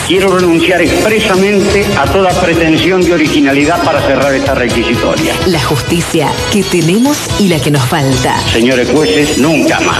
Quiero renunciar expresamente a toda pretensión de originalidad para cerrar esta requisitoria. La justicia que tenemos y la que nos falta. Señores jueces, nunca más.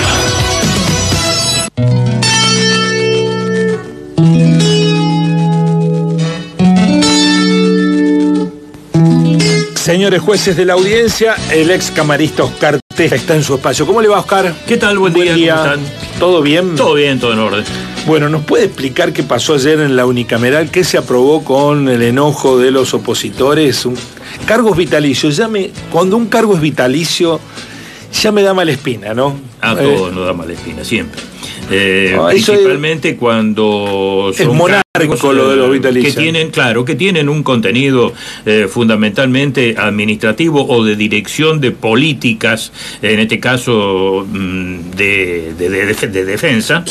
Señores jueces de la audiencia, el ex camarista Oscar Teja está en su espacio. ¿Cómo le va, Oscar? ¿Qué tal? Buen día. ¿Cómo están? ¿Todo bien? Todo bien, todo en orden. Bueno, ¿nos puede explicar qué pasó ayer en la unicameral? ¿Qué se aprobó con el enojo de los opositores? Cargos vitalicios. Cuando un cargo es vitalicio, ya me da mala espina, ¿no? A todos nos da mala espina, siempre. Principalmente cuando son es monárquico lo de los vitalicios. Que tienen un contenido fundamentalmente administrativo o de dirección de políticas, en este caso de defensa,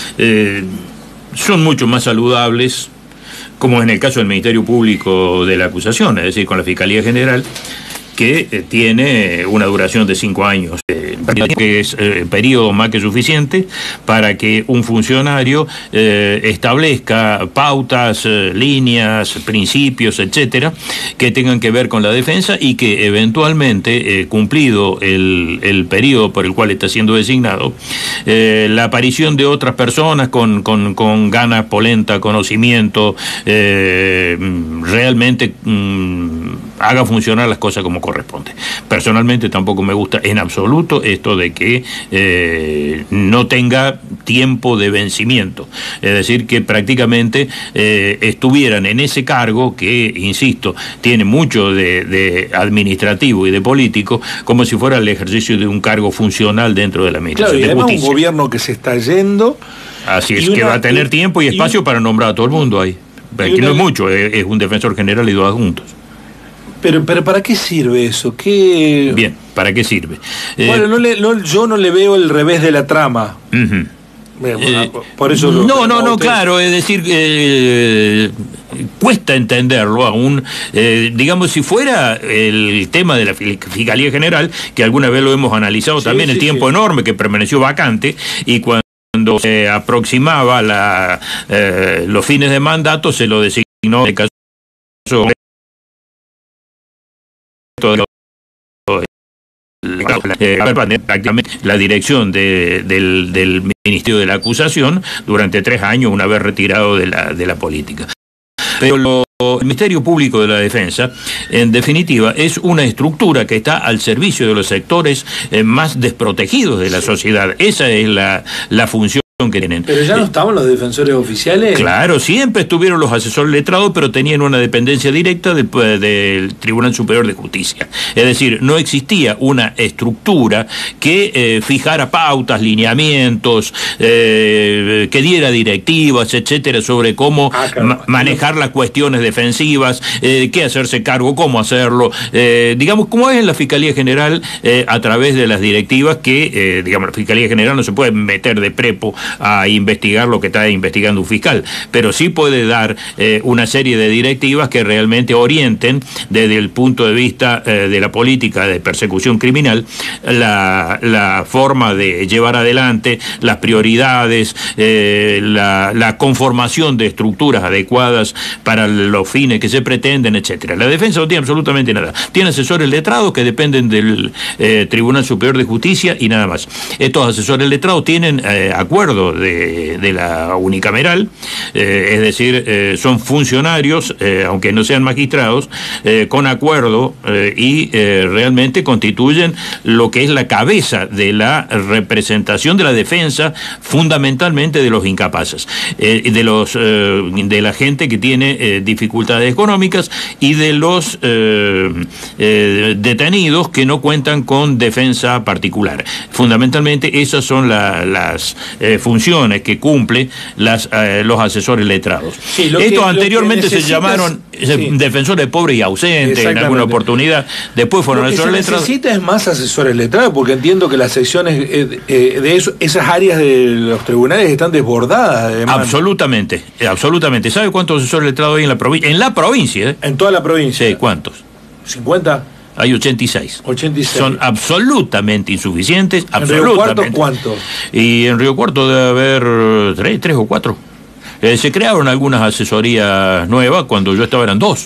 son mucho más saludables, como en el caso del Ministerio Público de la Acusación, es decir, con la Fiscalía General, que tiene una duración de 5 años, que es periodo más que suficiente para que un funcionario establezca pautas, líneas, principios, etcétera, que tengan que ver con la defensa y que eventualmente, cumplido el periodo por el cual está siendo designado, la aparición de otras personas con ganas, polenta, conocimiento, realmente haga funcionar las cosas como corresponde. Personalmente tampoco me gusta en absoluto esto de que no tenga tiempo de vencimiento, es decir, que prácticamente estuvieran en ese cargo que, insisto, tiene mucho de administrativo y de político, como si fuera el ejercicio de un cargo funcional dentro de la administración. Claro, y además justicia. Un gobierno que se está yendo. Así es, que va a tener tiempo y espacio para nombrar a todo el mundo ahí. Aquí no es mucho, es un defensor general y 2 adjuntos. Pero ¿para qué sirve eso? ¿Qué... Bien, ¿para qué sirve? Bueno, yo no le veo el revés de la trama. Por eso claro, es decir, cuesta entenderlo aún. Digamos, si fuera el tema de la Fiscalía General, que alguna vez lo hemos analizado también, el tiempo enorme que permaneció vacante, y cuando se aproximaba los fines de mandato, se lo designó en el caso prácticamente la dirección del Ministerio de la Acusación durante 3 años, una vez retirado de la política. Pero el Ministerio Público de la Defensa, en definitiva, es una estructura que está al servicio de los sectores más desprotegidos de la sociedad. Esa es la función que tienen. Pero ya no estaban los defensores oficiales. Claro, siempre estuvieron los asesores letrados, pero tenían una dependencia directa del Tribunal Superior de Justicia. Es decir, no existía una estructura que fijara pautas, lineamientos, que diera directivas, etcétera, sobre cómo manejar las cuestiones defensivas, qué hacerse cargo, cómo hacerlo, digamos, como es en la Fiscalía General, a través de las directivas que, digamos, la Fiscalía General no se puede meter de prepo a investigar lo que está investigando un fiscal, pero sí puede dar una serie de directivas que realmente orienten desde el punto de vista de la política de persecución criminal la forma de llevar adelante las prioridades, la conformación de estructuras adecuadas para los fines que se pretenden, etcétera. La defensa no tiene absolutamente nada. Tiene asesores letrados que dependen del Tribunal Superior de Justicia y nada más. Estos asesores letrados tienen acuerdos de la unicameral, es decir, son funcionarios, aunque no sean magistrados, con acuerdo y realmente constituyen lo que es la cabeza de la representación de la defensa, fundamentalmente de los incapaces, de la gente que tiene dificultades económicas y de los detenidos que no cuentan con defensa particular. Fundamentalmente esas son las funciones que cumplen los asesores letrados. Sí, estos anteriormente se llamaron defensores pobres y ausentes en alguna oportunidad, después fueron asesores letrados. Lo que se necesita es más asesores letrados, porque entiendo que las secciones de esas áreas de los tribunales están desbordadas. Además. Absolutamente. ¿Sabe cuántos asesores letrados hay en la provincia? En la provincia, ¿En toda la provincia? Sí, ¿cuántos? 50. Hay 86. 86. Son absolutamente insuficientes. ¿En Río Cuarto cuántos? Y en Río Cuarto debe haber 3 o 4. Se crearon algunas asesorías nuevas, cuando yo estaba eran 2.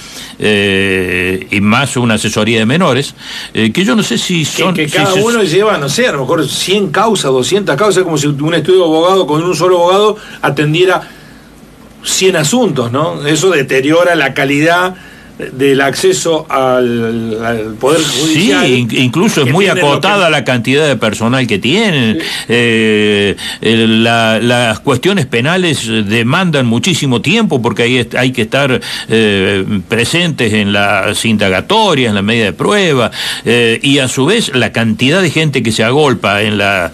Y más una asesoría de menores, que yo no sé si son... Que cada uno lleva, no sé, a lo mejor 100 causas, 200 causas, como si un estudio de abogado con un solo abogado atendiera 100 asuntos, ¿no? Eso deteriora la calidad del acceso al Poder Judicial. Sí, incluso es muy acotada la cantidad de personal que tienen. Sí. Las cuestiones penales demandan muchísimo tiempo porque hay que estar presentes en las indagatorias, en la medida de prueba, y a su vez la cantidad de gente que se agolpa en las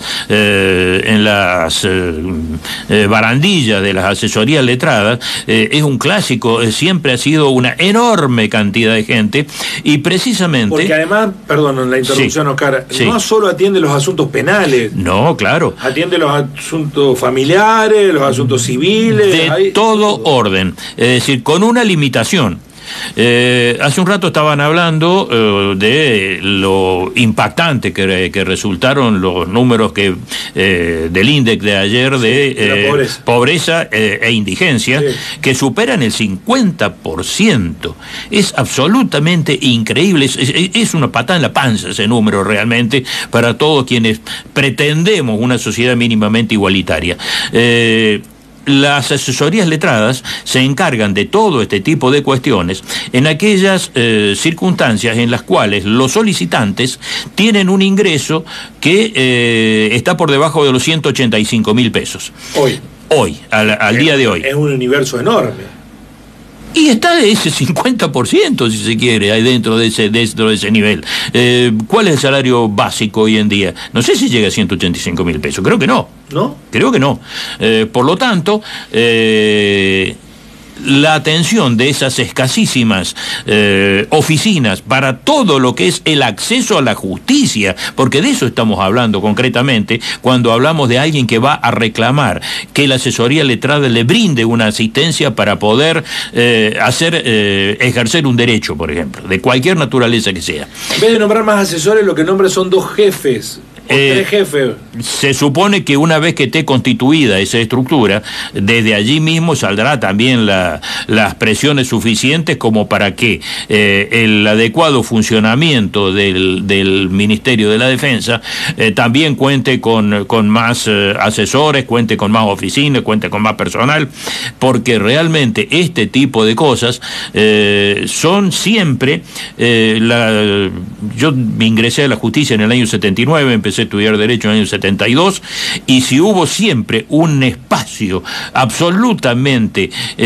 barandillas de las asesorías letradas es un clásico, siempre ha sido una enorme cantidad de gente, y precisamente... Porque además, perdón la interrupción, sí, Oscar, sí, no solo atiende los asuntos penales. No, claro. Atiende los asuntos familiares, los asuntos civiles. De todo orden. Es decir, con una limitación. Hace un rato estaban hablando de lo impactante que resultaron los números del índice de ayer de pobreza e indigencia, sí, que superan el 50%. Es absolutamente increíble, es una patada en la panza ese número realmente para todos quienes pretendemos una sociedad mínimamente igualitaria. Las asesorías letradas se encargan de todo este tipo de cuestiones en aquellas circunstancias en las cuales los solicitantes tienen un ingreso que está por debajo de los 185.000 pesos. Hoy, al día de hoy. Es un universo enorme. Y está ese 50%, si se quiere, ahí dentro de ese nivel. ¿Cuál es el salario básico hoy en día? No sé si llega a 185.000 pesos, creo que no. ¿No? Creo que no. Por lo tanto, la atención de esas escasísimas oficinas para todo lo que es el acceso a la justicia, porque de eso estamos hablando concretamente cuando hablamos de alguien que va a reclamar que la asesoría letrada le brinde una asistencia para poder ejercer un derecho, por ejemplo, de cualquier naturaleza que sea. En vez de nombrar más asesores, lo que nombra son 2 jefes. 3 jefes. Se supone que una vez que esté constituida esa estructura, desde allí mismo saldrá también las presiones suficientes como para que el adecuado funcionamiento del Ministerio de la Defensa también cuente con más asesores, cuente con más oficinas, cuente con más personal, porque realmente este tipo de cosas son siempre... Yo ingresé a la justicia en el año 79, empecé a estudiar Derecho en el año 72, y si hubo siempre un espacio absolutamente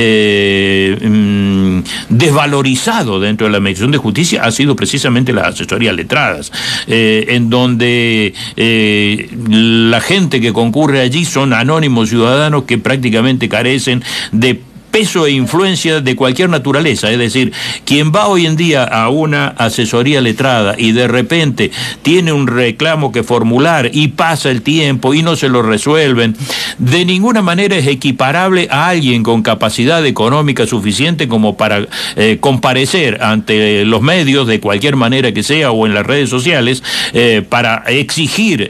desvalorizado dentro de la Administración de Justicia, ha sido precisamente las asesorías letradas, en donde la gente que concurre allí son anónimos ciudadanos que prácticamente carecen de peso e influencia de cualquier naturaleza. Es decir, quien va hoy en día a una asesoría letrada y de repente tiene un reclamo que formular y pasa el tiempo y no se lo resuelven, de ninguna manera es equiparable a alguien con capacidad económica suficiente como para comparecer ante los medios de cualquier manera que sea o en las redes sociales para exigir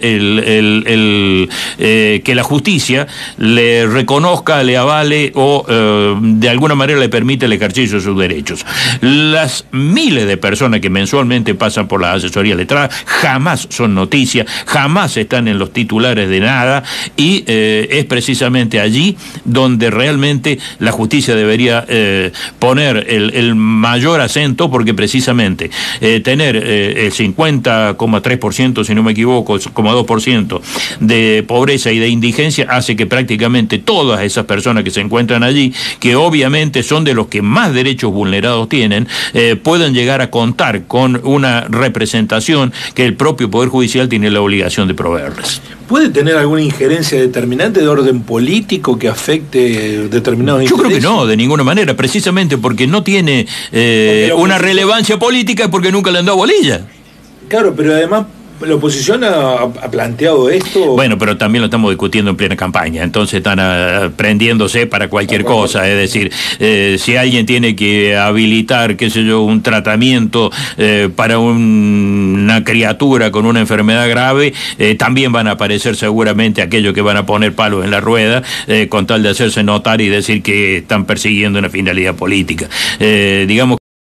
que la justicia le reconozca, le avale o de alguna manera le permite el ejercicio de sus derechos. Las miles de personas que mensualmente pasan por las asesorías letradas jamás son noticia, jamás están en los titulares de nada, y es precisamente allí donde realmente la justicia debería poner el mayor acento, porque precisamente tener el 50,3%, si no me equivoco, 0,2% de pobreza y de indigencia hace que prácticamente todas esas personas que se encuentran allí, que obviamente son de los que más derechos vulnerados tienen, puedan llegar a contar con una representación que el propio Poder Judicial tiene la obligación de proveerles. ¿Puede tener alguna injerencia determinante de orden político que afecte determinados intereses? Yo creo que no, de ninguna manera, precisamente porque no tiene una relevancia política, porque nunca le han dado bolilla. Claro, pero además la oposición ha planteado esto. Bueno, pero también lo estamos discutiendo en plena campaña, entonces están prendiéndose para cualquier cosa, es decir, si alguien tiene que habilitar, qué sé yo, un tratamiento para una criatura con una enfermedad grave, también van a aparecer seguramente aquellos que van a poner palos en la rueda con tal de hacerse notar y decir que están persiguiendo una finalidad política. Digamos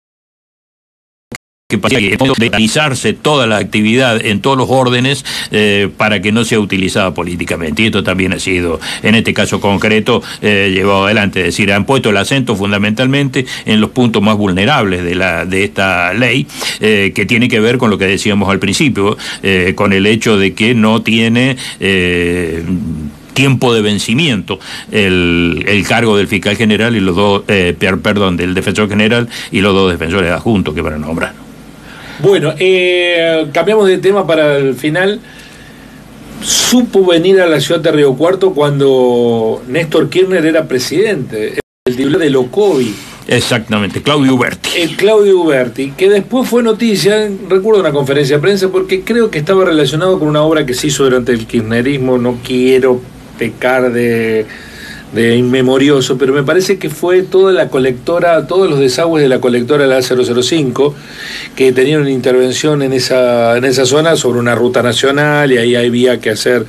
que de realizarse toda la actividad en todos los órdenes para que no sea utilizada políticamente, y esto también ha sido en este caso concreto llevado adelante, es decir, han puesto el acento fundamentalmente en los puntos más vulnerables de esta ley, que tiene que ver con lo que decíamos al principio, con el hecho de que no tiene tiempo de vencimiento el cargo del fiscal general y los dos, del defensor general y los dos defensores adjuntos que van a nombrar. Bueno, cambiamos de tema para el final. Supo venir a la ciudad de Río Cuarto cuando Néstor Kirchner era presidente, el titular de Locovi. Exactamente, Claudio Uberti. Claudio Uberti, que después fue noticia, recuerdo una conferencia de prensa, porque creo que estaba relacionado con una obra que se hizo durante el kirchnerismo. No quiero pecar de inmemorioso, pero me parece que fue toda la colectora, todos los desagües de la colectora de la 005, que tenían una intervención en esa zona sobre una ruta nacional, y ahí había que hacer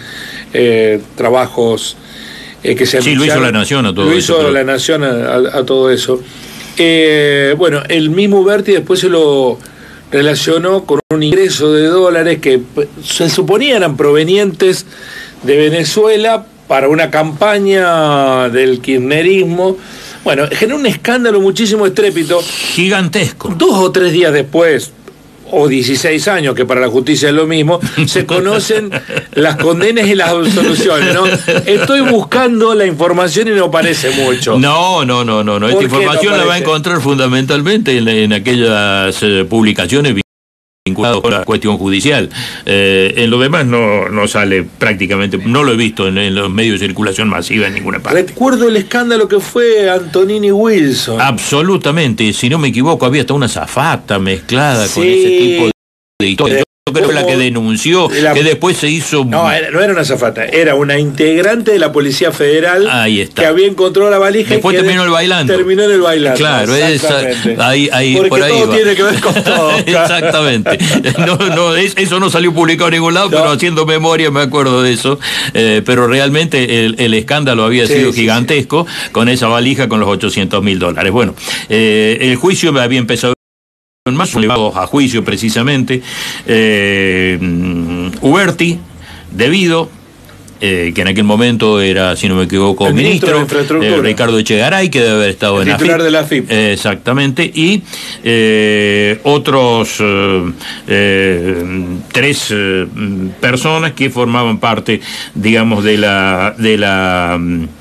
trabajos que se anunciaron. Sí, lo hizo la Nación a todo eso. Lo hizo la Nación a todo eso. Bueno, el mismo Uberti después se lo relacionó con un ingreso de dólares que se suponía eran provenientes de Venezuela para una campaña del kirchnerismo. Bueno, generó un escándalo, muchísimo estrépito. Gigantesco. 2 o 3 días después, o 16 años, que para la justicia es lo mismo, se conocen las condenas y las absoluciones, ¿no? Estoy buscando la información y no parece mucho. No. Esta información la va a encontrar fundamentalmente en aquellas publicaciones vinculado con la cuestión judicial. En lo demás no sale prácticamente, no lo he visto en los medios de circulación masiva en ninguna parte. Recuerdo el escándalo que fue Antonini Wilson. Absolutamente, si no me equivoco, había hasta una azafata mezclada con ese tipo de historia. Yo creo que la que denunció, que después se hizo... No era una azafata, era una integrante de la Policía Federal. Ahí está. Que había encontrado la valija. Después terminó el bailando. Terminó en el bailando. Claro, ahí porque por ahí todo va. Tiene que ver con todo. Exactamente. Eso no salió publicado en ningún lado, pero haciendo memoria me acuerdo de eso. Pero realmente el escándalo había sido gigantesco con esa valija con los $800.000. Bueno, el juicio había empezado más llevados a juicio precisamente. Uberti, debido que en aquel momento era, si no me equivoco, ministro Ricardo Echegaray, que debe haber estado en titular de la AFIP. Exactamente, y otros 3 personas que formaban parte, digamos, de la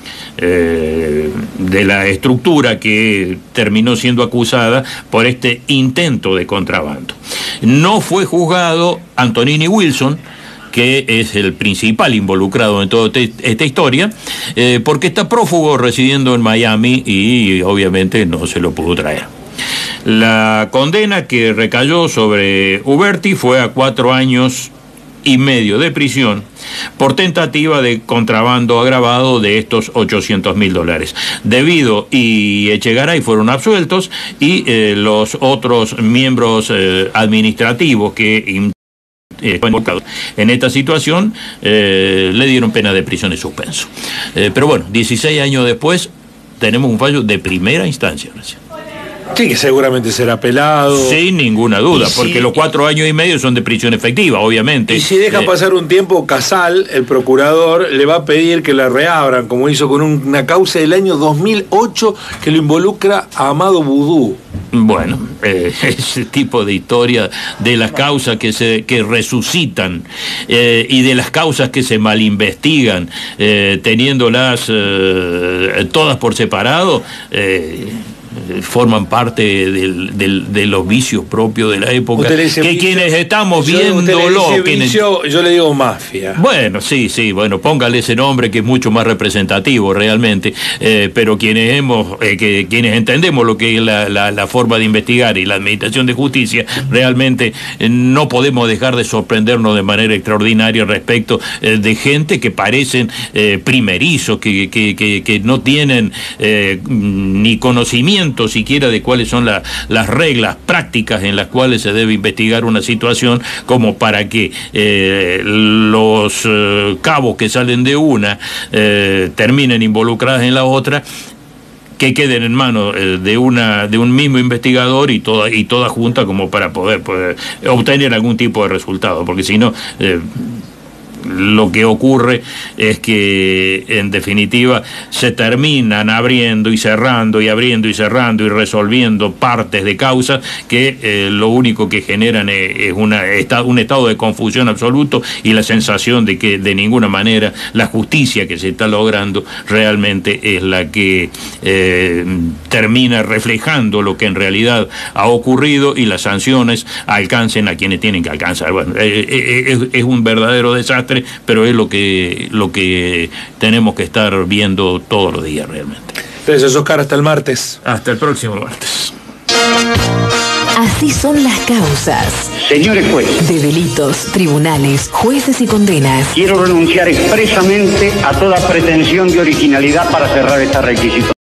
estructura que terminó siendo acusada por este intento de contrabando. No fue juzgado Antonini Wilson, que es el principal involucrado en toda esta historia, porque está prófugo residiendo en Miami y obviamente no se lo pudo traer. La condena que recayó sobre Uberti fue a 4 años y medio de prisión por tentativa de contrabando agravado de estos $800.000. Debido y Echegaray fueron absueltos, y los otros miembros administrativos que involucrados en esta situación le dieron pena de prisión y suspenso. Pero bueno, 16 años después tenemos un fallo de primera instancia. Sí, que seguramente será apelado. Sin ninguna duda, porque los 4 años y medio son de prisión efectiva, obviamente. Y si deja pasar un tiempo, Casal, el procurador, le va a pedir que la reabran, como hizo con una causa del año 2008 que lo involucra a Amado Vudú. Bueno, ese tipo de historia de las causas que resucitan y de las causas que se malinvestigan, teniéndolas todas por separado, forman parte de los vicios propios de la época, que vicio, quienes estamos viéndolo... Yo le digo mafia. Bueno, sí, bueno, póngale ese nombre que es mucho más representativo realmente, pero quienes entendemos lo que es la forma de investigar y la administración de justicia, realmente no podemos dejar de sorprendernos de manera extraordinaria respecto de gente que parecen primerizos, que no tienen ni conocimiento siquiera de cuáles son las reglas prácticas en las cuales se debe investigar una situación, como para que los cabos que salen de una terminen involucrados en la otra, que queden en manos de un mismo investigador y toda junta, como para poder obtener algún tipo de resultado, porque si no... lo que ocurre es que, en definitiva, se terminan abriendo y cerrando y abriendo y cerrando y resolviendo partes de causas que lo único que generan es un estado de confusión absoluto y la sensación de que de ninguna manera la justicia que se está logrando realmente es la que termina reflejando lo que en realidad ha ocurrido, y las sanciones alcancen a quienes tienen que alcanzar. Bueno, es un verdadero desastre, pero es lo que tenemos que estar viendo todos los días realmente. Gracias, Oscar, hasta el martes. Hasta el próximo martes. Así son las causas. Señores jueces, De delitos, tribunales, jueces y condenas. quiero renunciar expresamente a toda pretensión de originalidad para cerrar esta requisición.